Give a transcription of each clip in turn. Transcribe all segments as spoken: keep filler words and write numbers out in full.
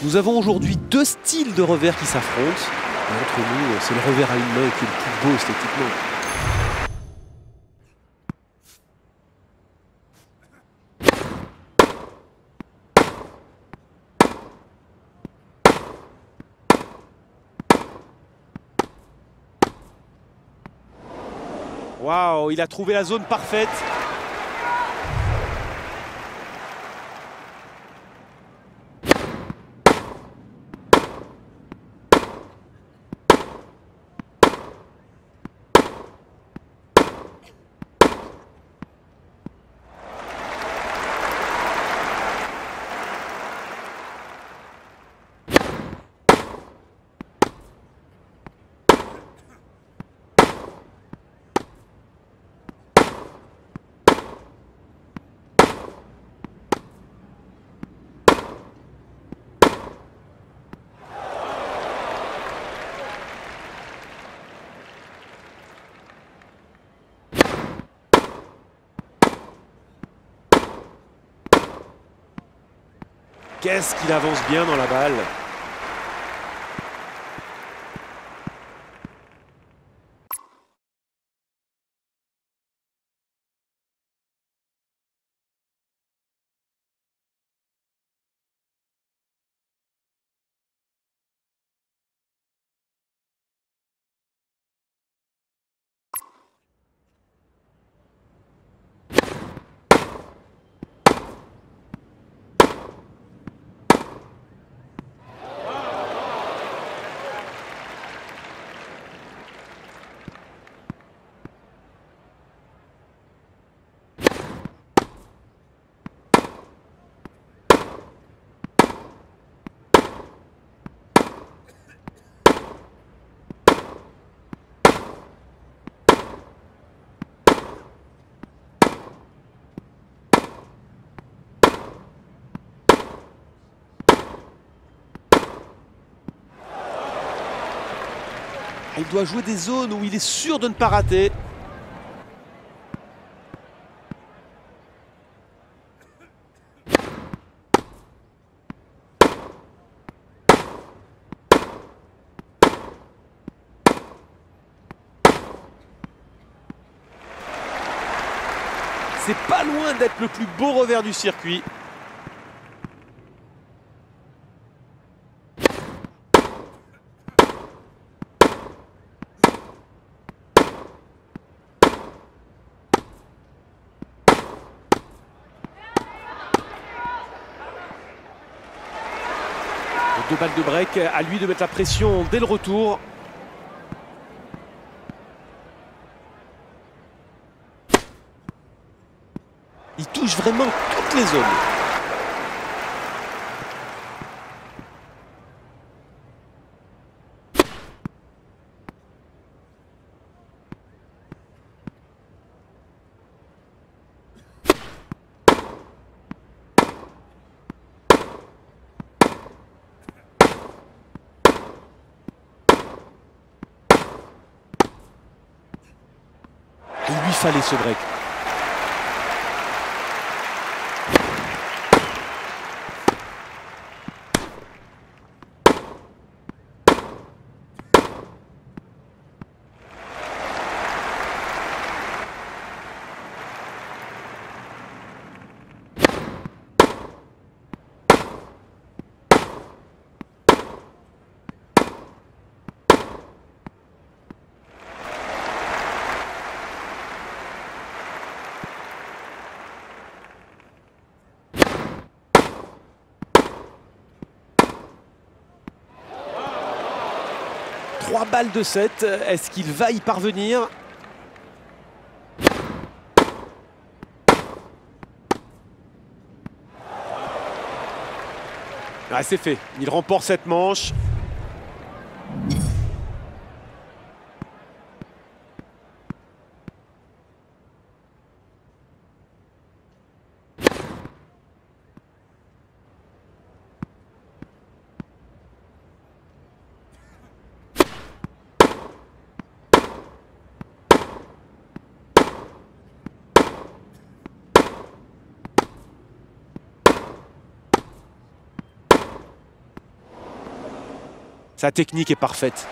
Nous avons aujourd'hui deux styles de revers qui s'affrontent. Et entre nous, c'est le revers à une main qui est le plus beau esthétiquement. Waouh, il a trouvé la zone parfaite. Qu'est-ce qu'il avance bien dans la balle. Il doit jouer des zones où il est sûr de ne pas rater. C'est pas loin d'être le plus beau revers du circuit. Deux balles de break, à lui de mettre la pression dès le retour. Il touche vraiment toutes les zones. Il lui fallait ce break. Trois balles de sept, est-ce qu'il va y parvenir? Ah, c'est fait, il remporte cette manche. Sa technique est parfaite.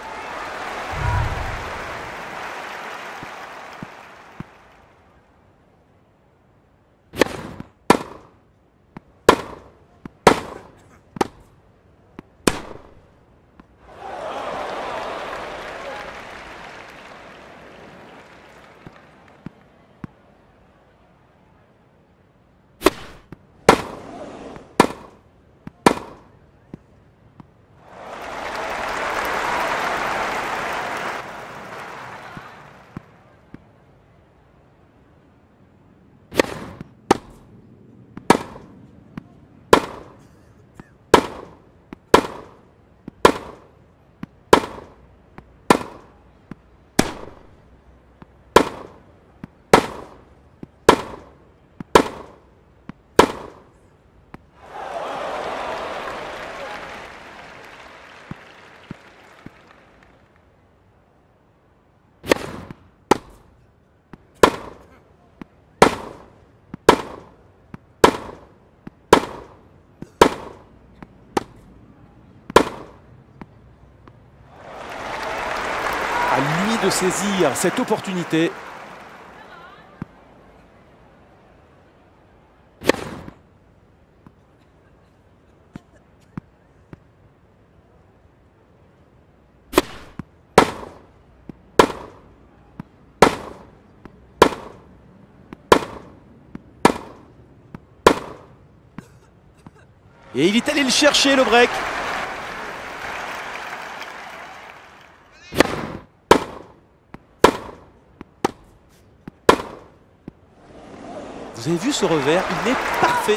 À lui de saisir cette opportunité. Et il est allé le chercher, le break. Vous avez vu ce revers, il est parfait.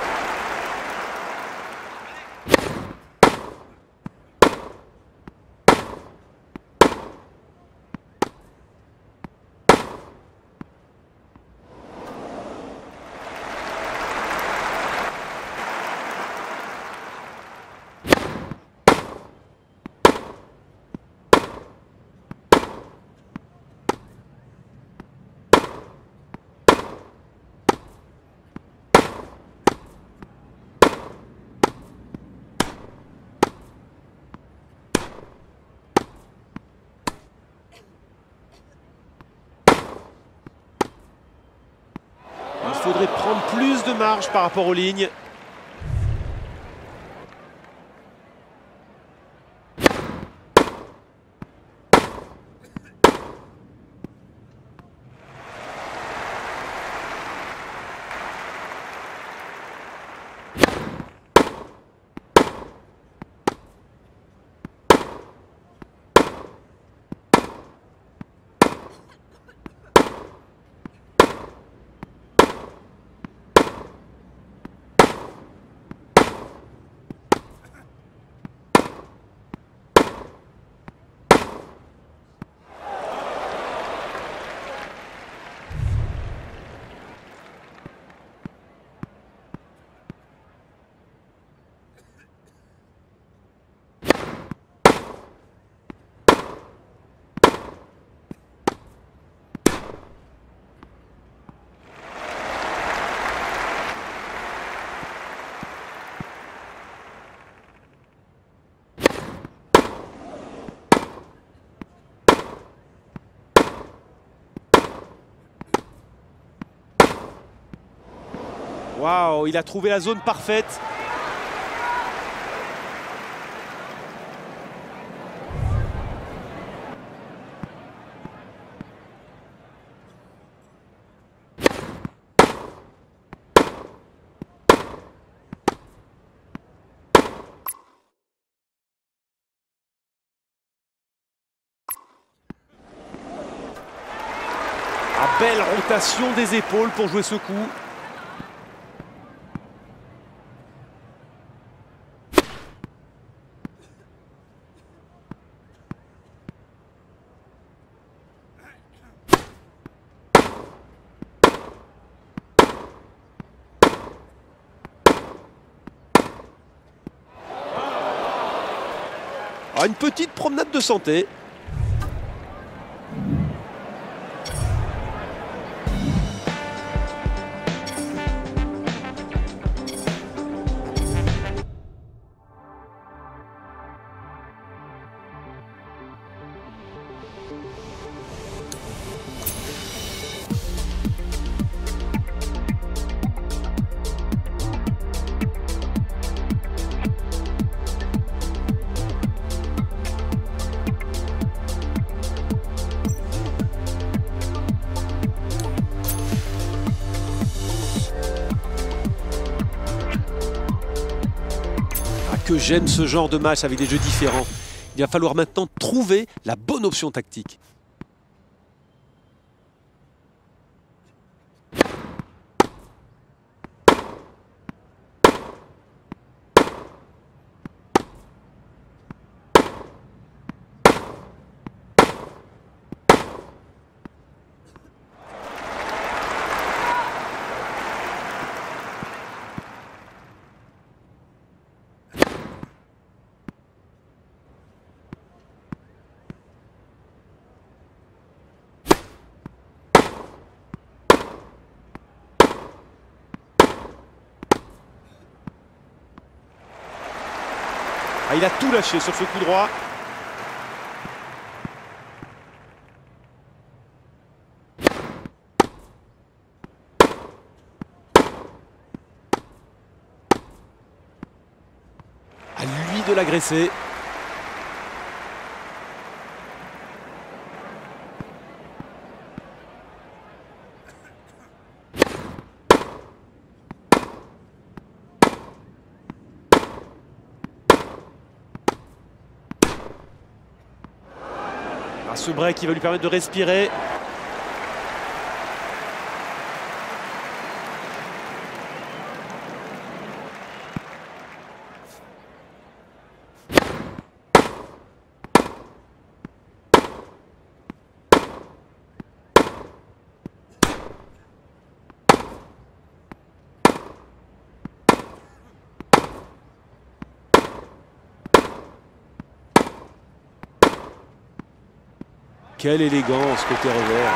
Il faudrait prendre plus de marge par rapport aux lignes. Waouh, il a trouvé la zone parfaite. Ah, belle rotation des épaules pour jouer ce coup. Ah, une petite promenade de santé. que j'aime ce genre de match avec des jeux différents. Il va falloir maintenant trouver la bonne option tactique. Ah, il a tout lâché sur ce coup droit. À lui de l'agresser. Ah, ce break qui va lui permettre de respirer. Quelle élégance côté revers.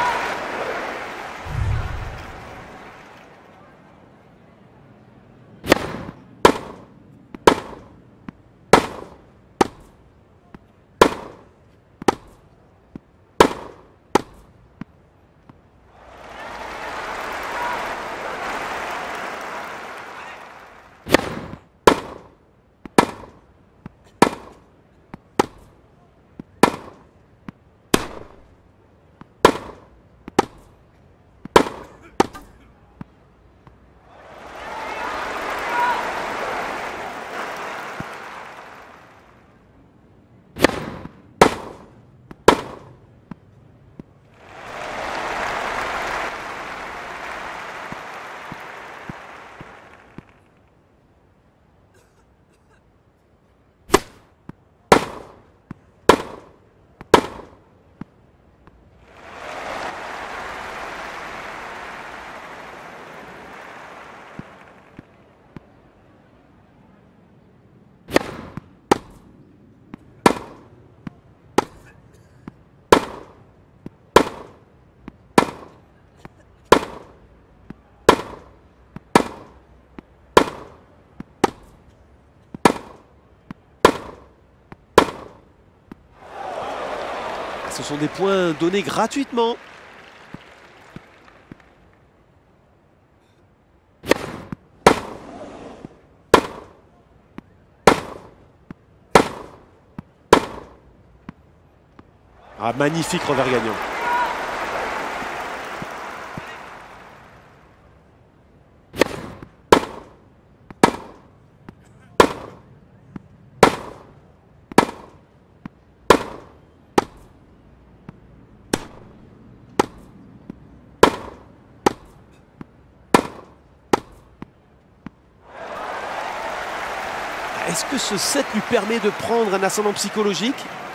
Ce sont des points donnés gratuitement. Ah, magnifique revers gagnant. Est-ce que ce set lui permet de prendre un ascendant psychologique ?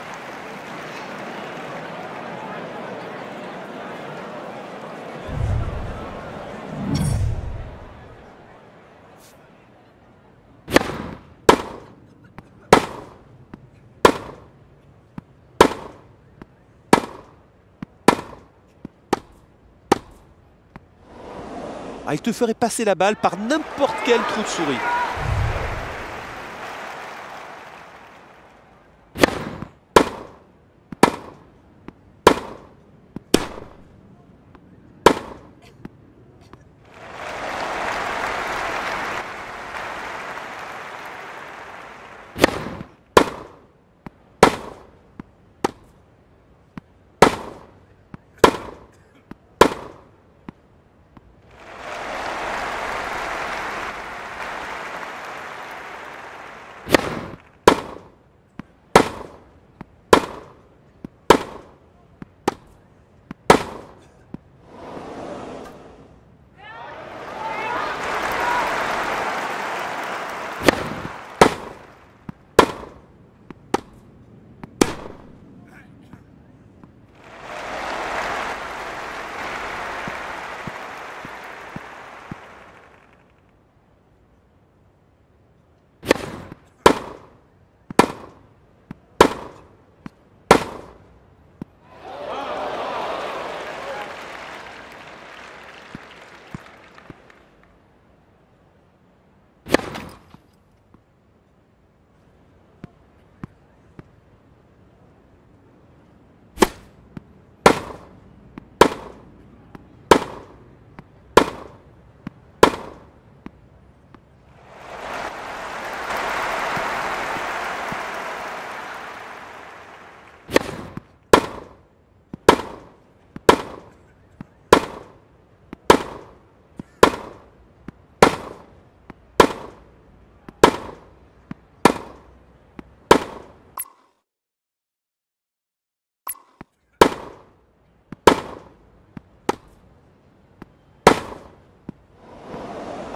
Ah, il te ferait passer la balle par n'importe quel trou de souris.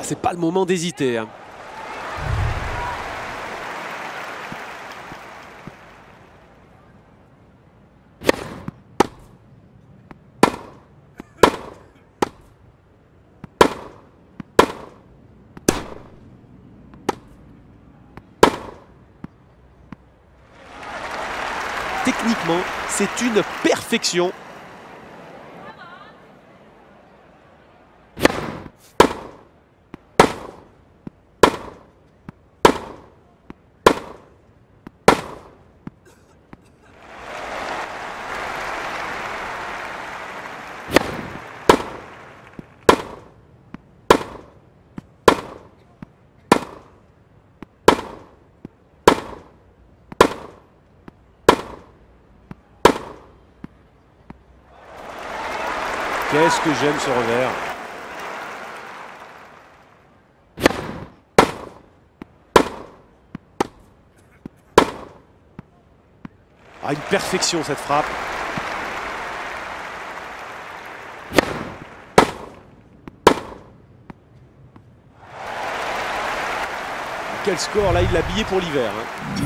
c'est pas le moment d'hésiter. Hein. Techniquement, c'est une perfection. Qu'est-ce que j'aime ce revers. Ah, une perfection cette frappe. Quel score là, il l'a habillé pour l'hiver. Hein.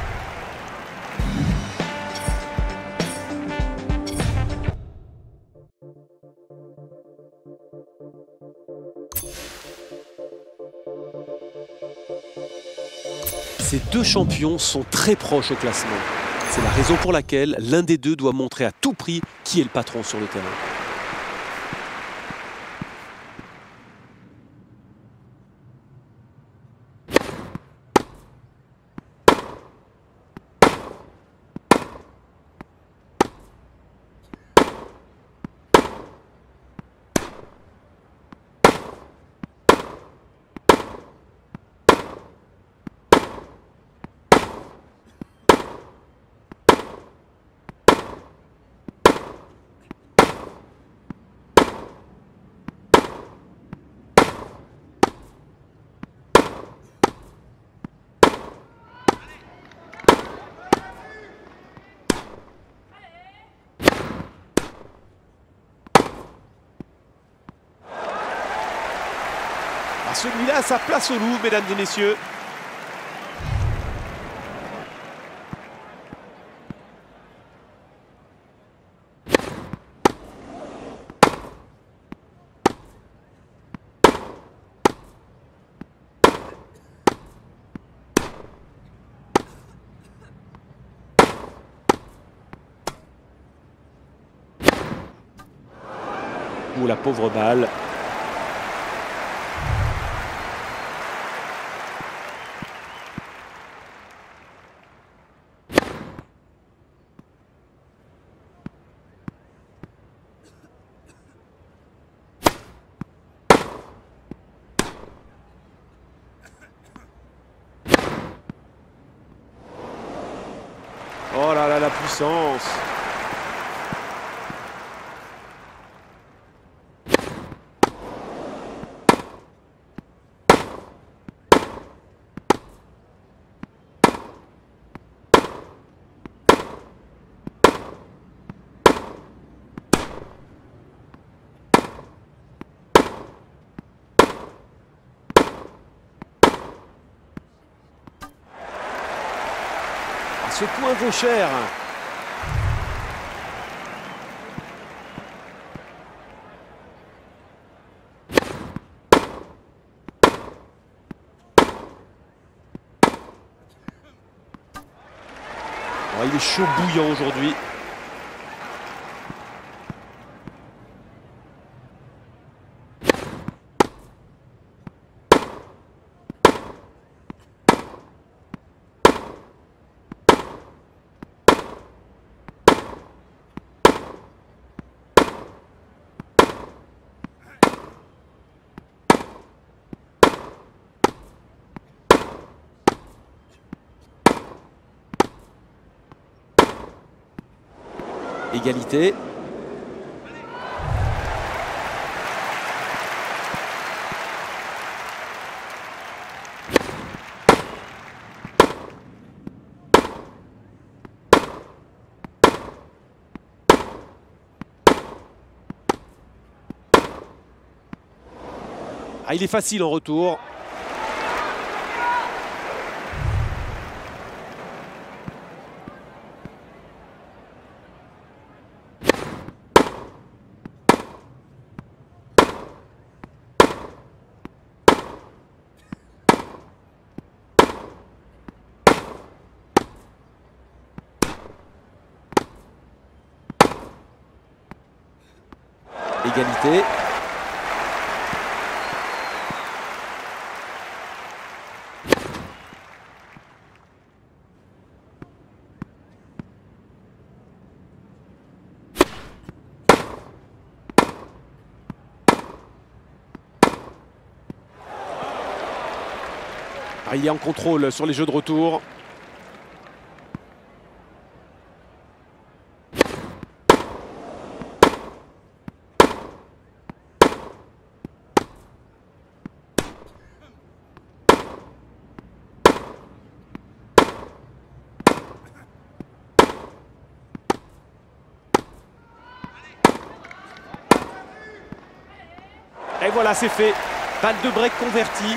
Ces deux champions sont très proches au classement. C'est la raison pour laquelle l'un des deux doit montrer à tout prix qui est le patron sur le terrain. Celui-là a sa place au Louvre, mesdames et messieurs. Ou la pauvre balle. Oh là là, la puissance. Ce point vaut cher. Oh, il est chaud bouillant aujourd'hui. Égalité. Ah, il est facile en retour. Égalité. Ah, il est en contrôle sur les jeux de retour. Et voilà, c'est fait. Balle de break convertie.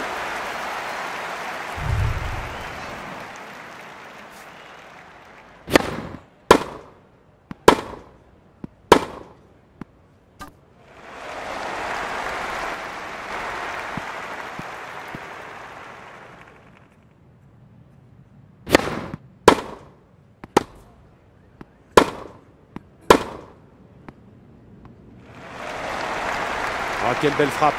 Ah, quelle belle frappe.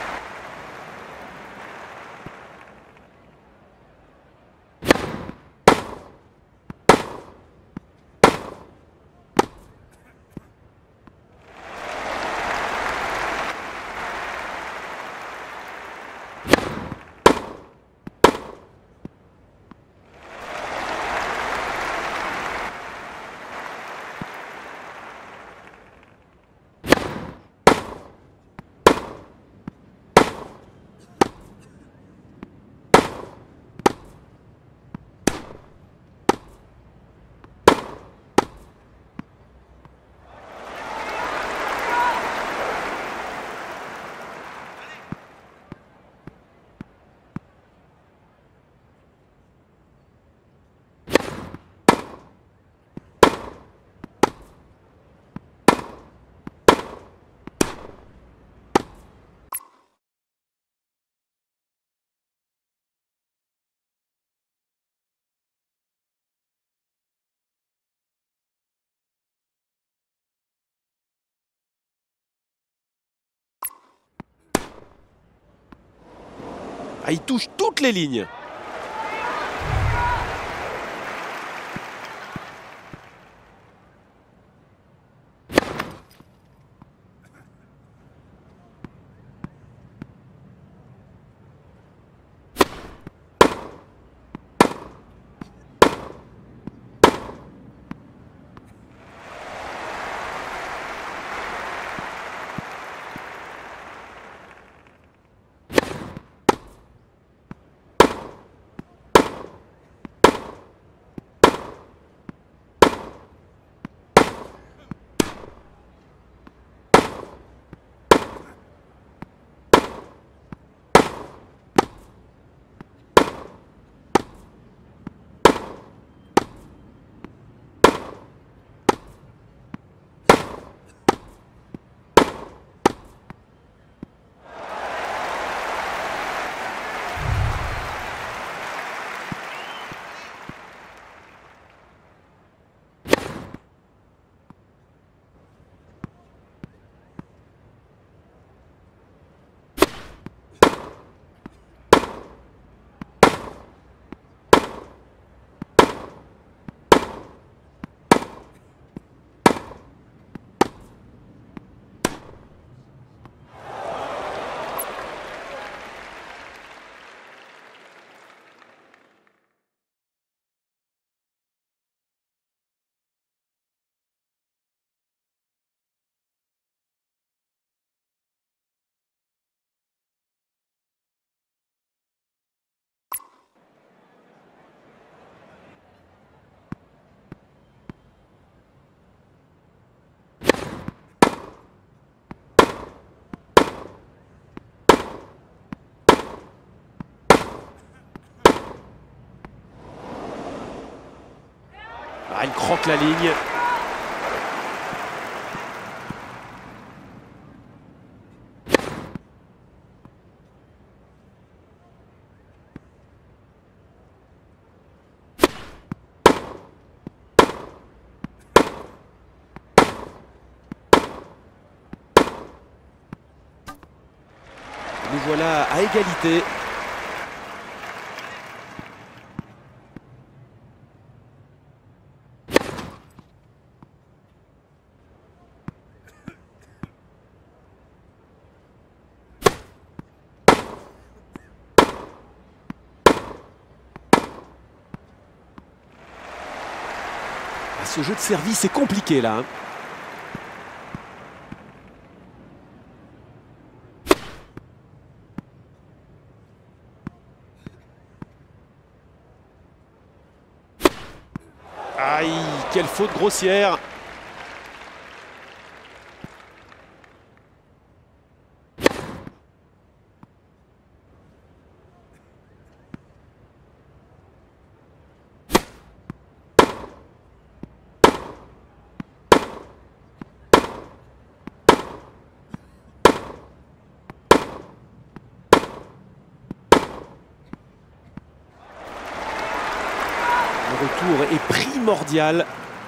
Ah, il touche toutes les lignes. Ah, il croque la ligne. Nous voilà à égalité. Ce jeu de service est compliqué là. Aïe, quelle faute grossière. Le retour est primordial.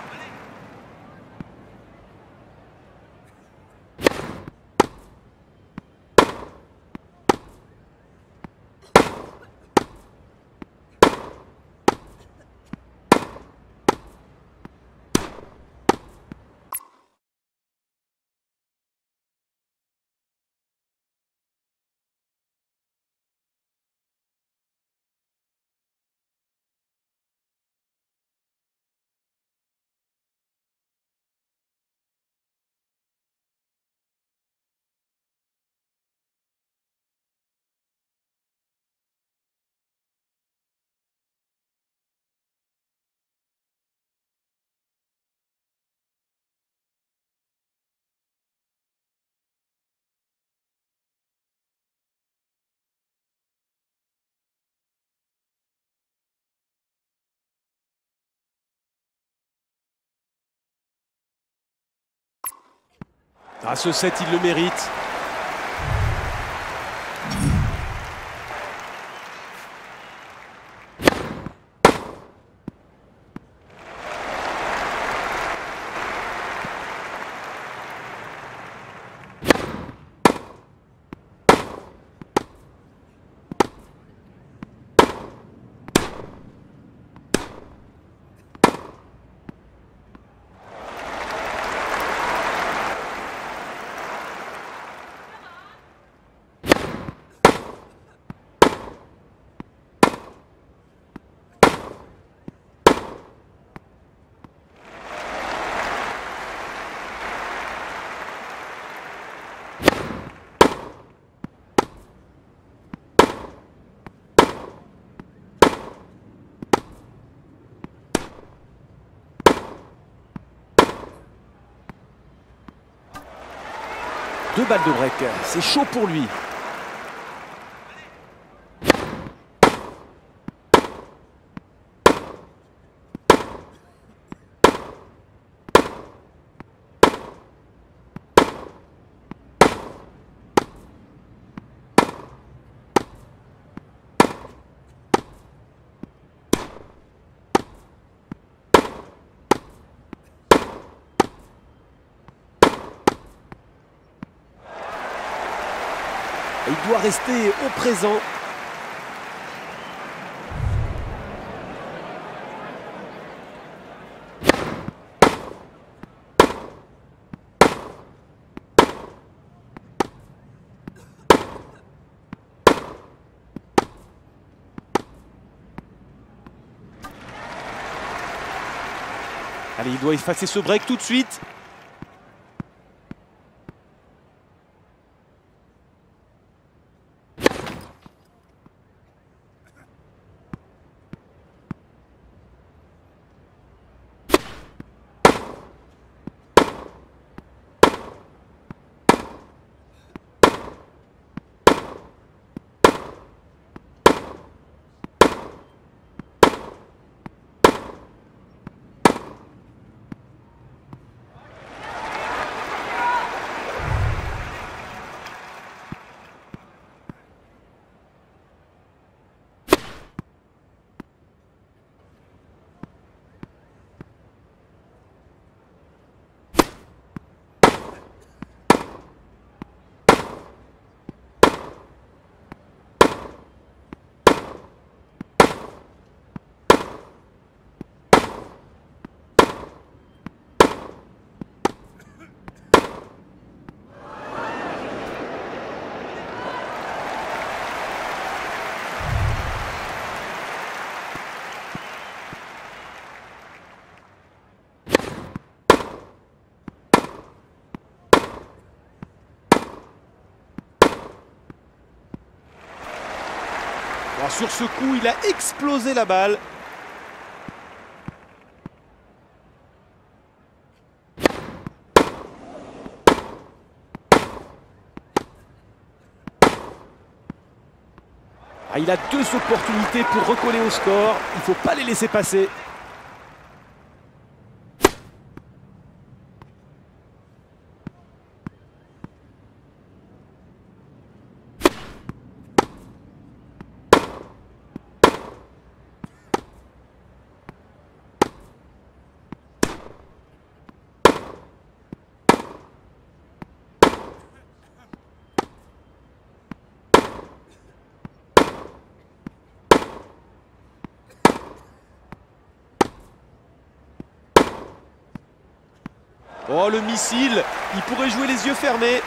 Ah, ce set, il le mérite. Deux balles de break, c'est chaud pour lui. Il doit rester au présent. Allez, il doit effacer ce break tout de suite. Alors, sur ce coup, il a explosé la balle. Ah, il a deux opportunités pour recoller au score. Il ne faut pas les laisser passer. Oh, le missile, il pourrait jouer les yeux fermés.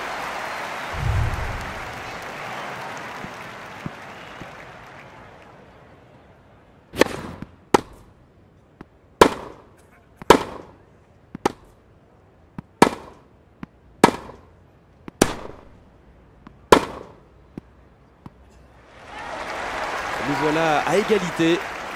Nous voilà à égalité.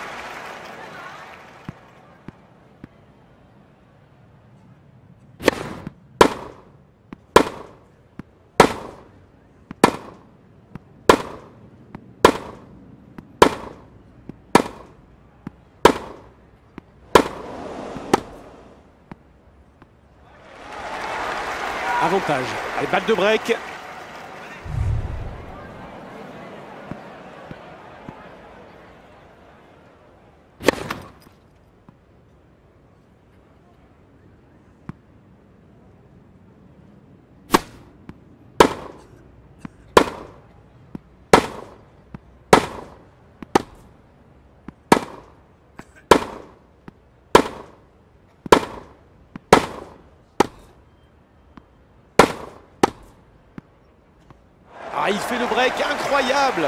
Avantage. Allez, balle de break. Ah, il fait le break incroyable.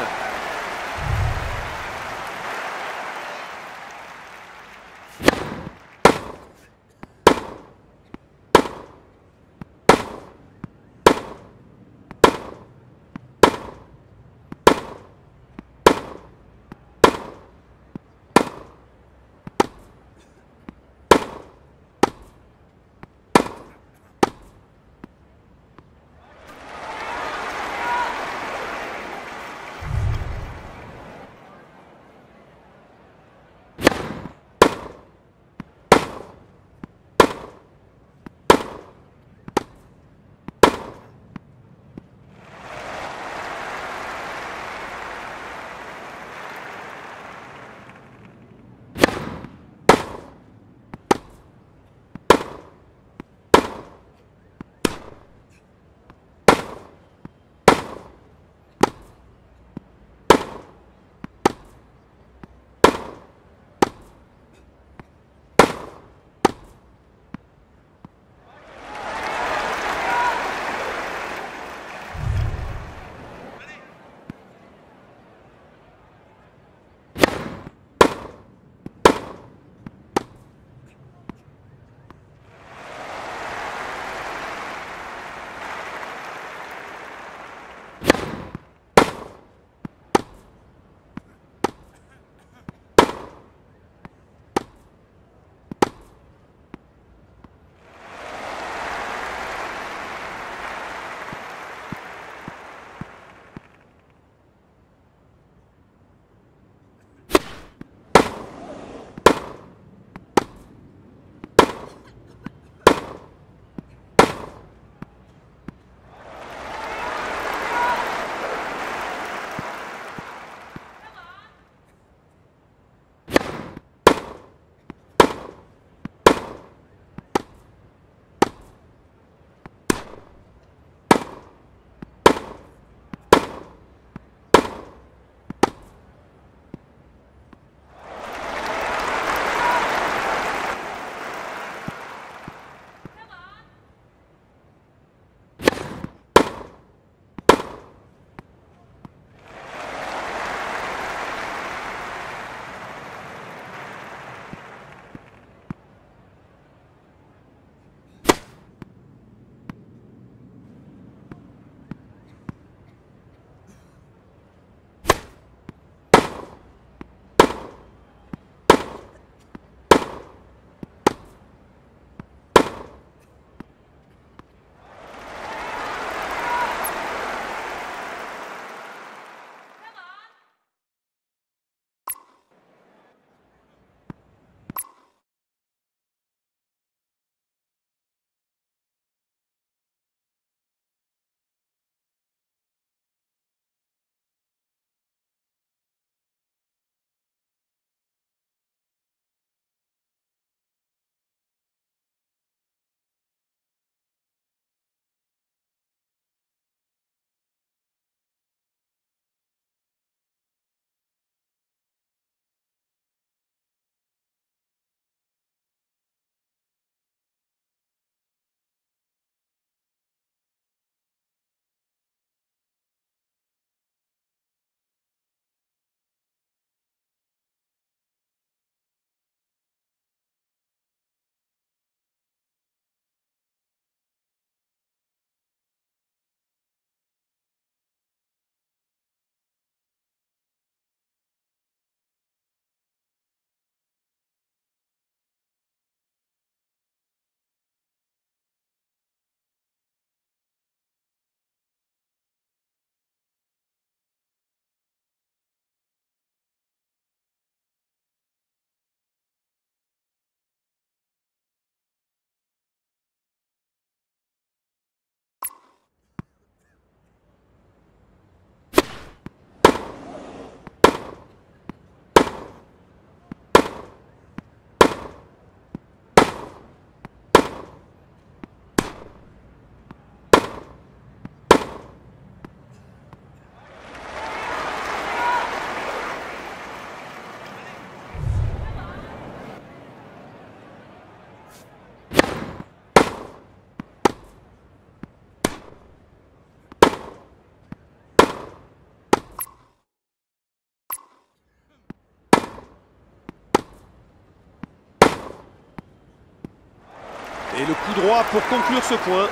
Et le coup droit pour conclure ce point.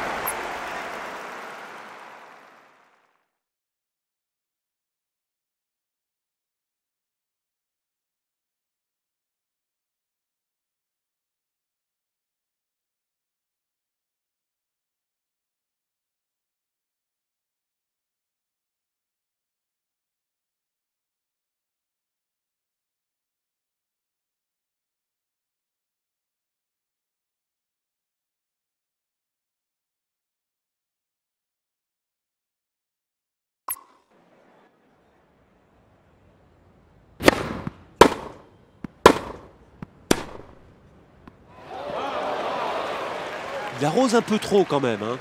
Il arrose un peu trop quand même, hein.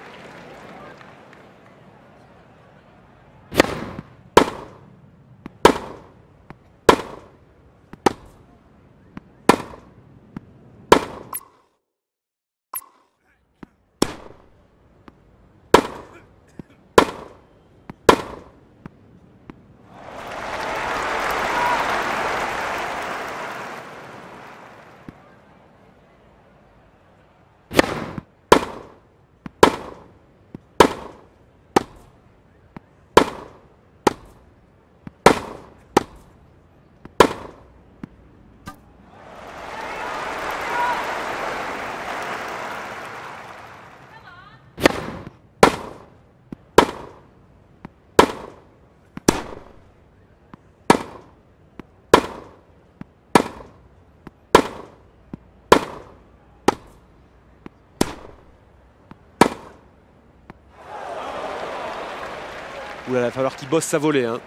Ouh là, il va falloir qu'il bosse sa volée, hein.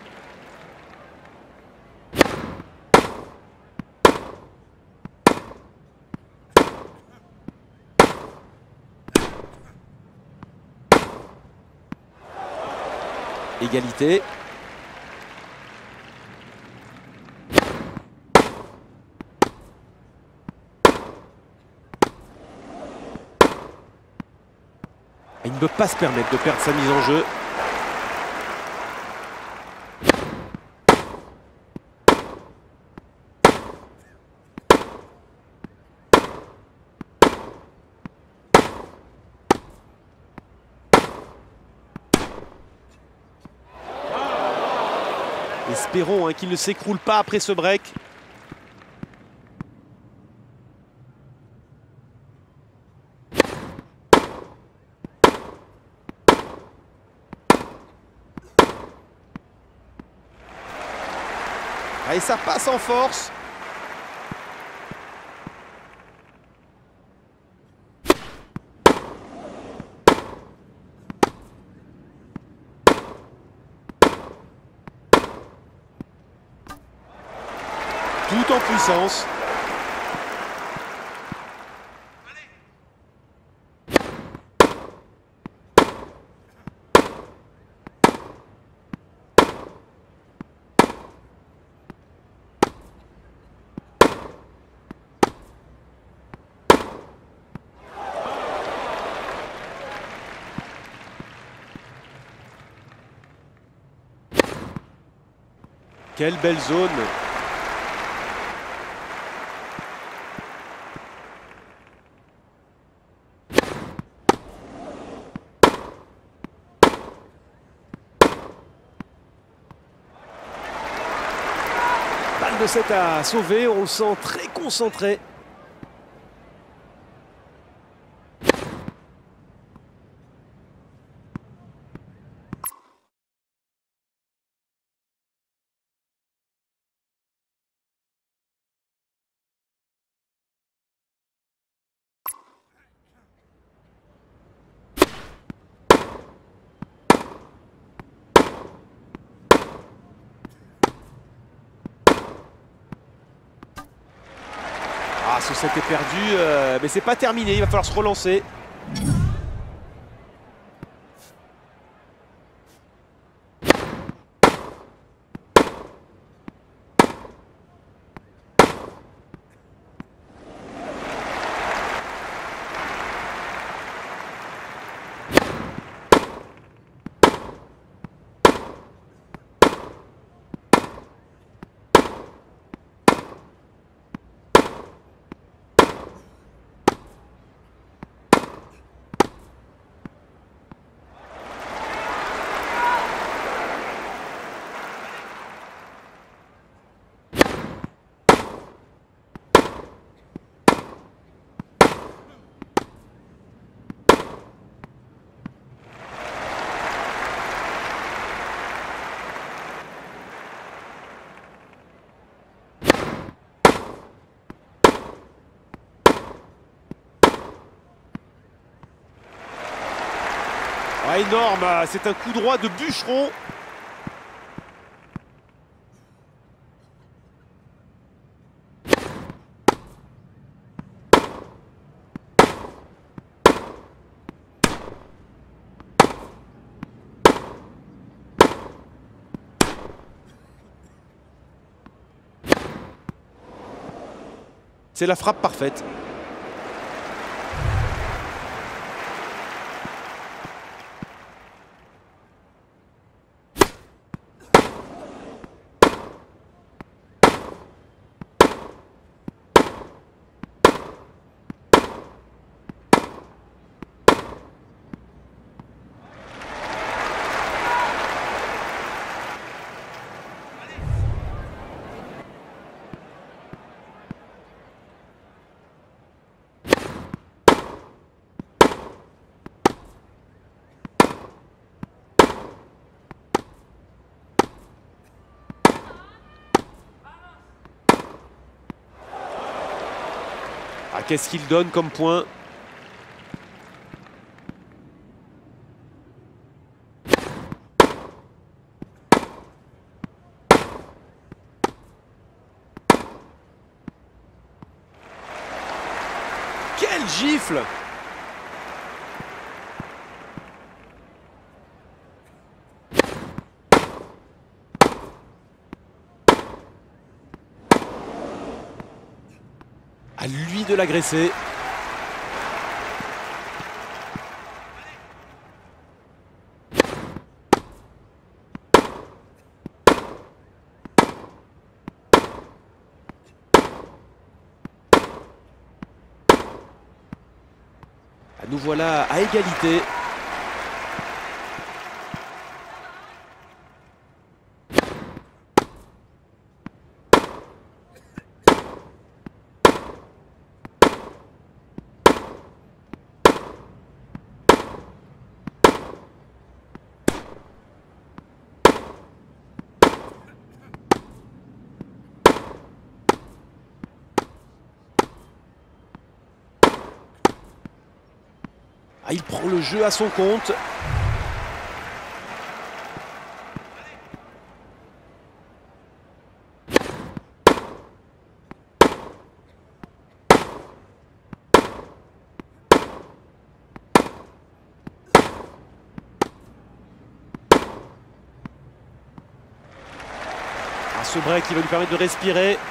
Égalité. Il ne peut pas se permettre de perdre sa mise en jeu. Espérons hein, qu'il ne s'écroule pas après ce break. Ah, et ça passe en force. Tout en puissance. Quelle belle zone. Balle de sept à sauver, on le sent très concentré. Ah, ce set est perdu, euh, mais c'est pas terminé, il va falloir se relancer. Ah, énorme, c'est un coup droit de bûcheron. C'est la frappe parfaite. Ah, qu'est-ce qu'il donne comme point? Quelle gifle! À lui de l'agresser. Nous voilà à égalité. Ah, il prend le jeu à son compte. Ah, ce break qui va lui permettre de respirer.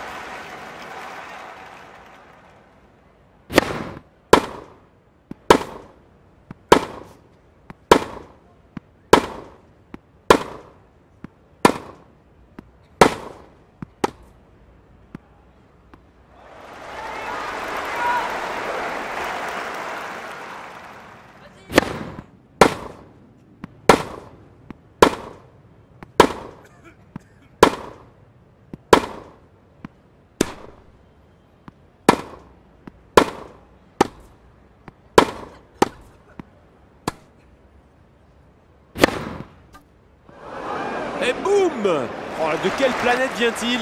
Et boum! Oh, de quelle planète vient-il?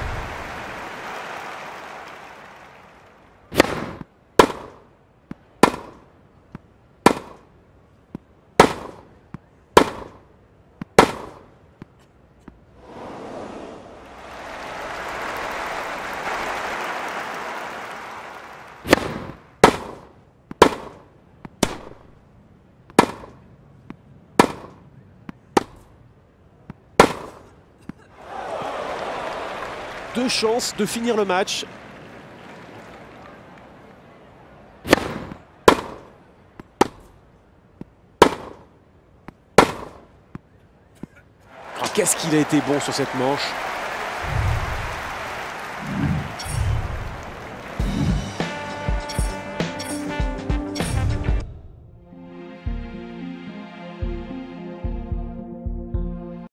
Deux chances de finir le match. Oh, qu'est-ce qu'il a été bon sur cette manche.